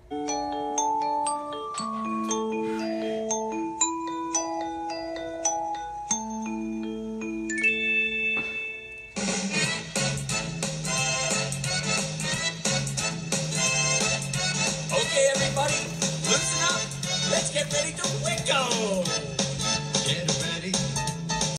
Okay, everybody, loosen up. Let's get ready to wiggle.